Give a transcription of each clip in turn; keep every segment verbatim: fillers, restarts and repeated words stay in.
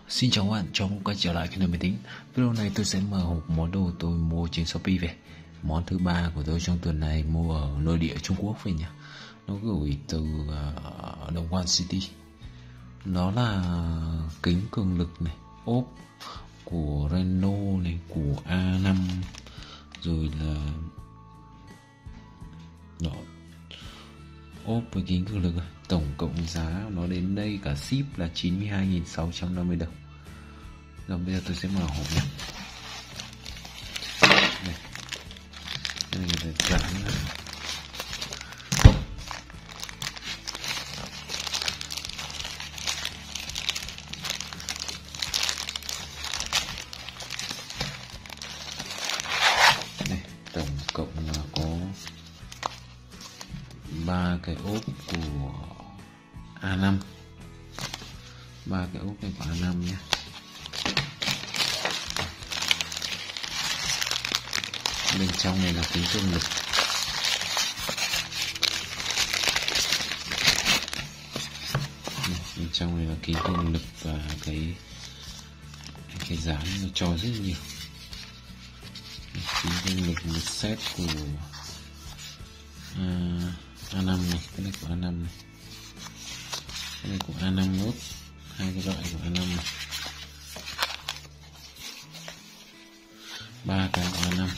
Xin chào các bạn, chào mừng quay trở lại kênh máy tính. Video này tôi sẽ mở hộp món đồ tôi mua trên Shopee về. Món thứ ba của tôi trong tuần này mua ở nội địa Trung Quốc về nhá. Nó gửi từ uh, Đồng Quan City. Đó là kính cường lực này, ốp của Renault này, của a năm, rồi là đó, ốp với kính cường lực. Tổng cộng giá nó đến đây cả ship là chín mươi hai nghìn sáu trăm năm mươi đồng. Rồi bây giờ tôi sẽ mở hộp nhé. Đây, đây là người ta dán này. Đây, tổng cộng là có ba cái ốp của a năm, ba cái ốp này của a năm nhé. Bên trong này là kính cường lực. Bên trong này là kính cường lực và cái cái dán nó cho rất nhiều. Kính cường lực một set của à, a năm này, cái này của a năm này, cái này của a năm nốt, hai cái loại của a năm này, ba cái của a năm.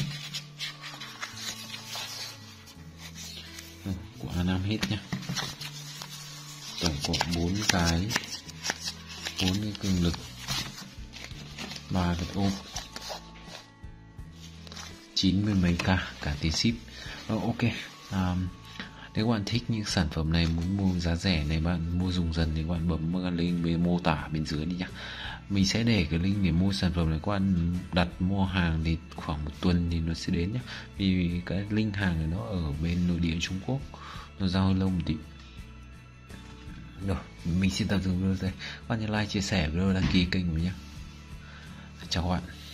Của a năm hết nhá. Tổng cộng bốn cái, bốn cái cường lực, ba cái ốp, chín mươi mấy k cả tiền ship. Ờ, ok. À, nếu các bạn thích những sản phẩm này, muốn mua giá rẻ này, bạn mua dùng dần thì các bạn bấm vào link bên mô tả bên dưới đi nhá. Mình sẽ để cái link để mua sản phẩm này, các bạn đặt mua hàng thì khoảng một tuần thì nó sẽ đến nhé. Vì cái link hàng này nó ở bên nội địa Trung Quốc, nó giao hơi lâu một tí. Rồi, mình xin tạm dừng video đây. Các bạn nhớ like, chia sẻ video, đăng ký kênh của mình nhé. Chào các bạn.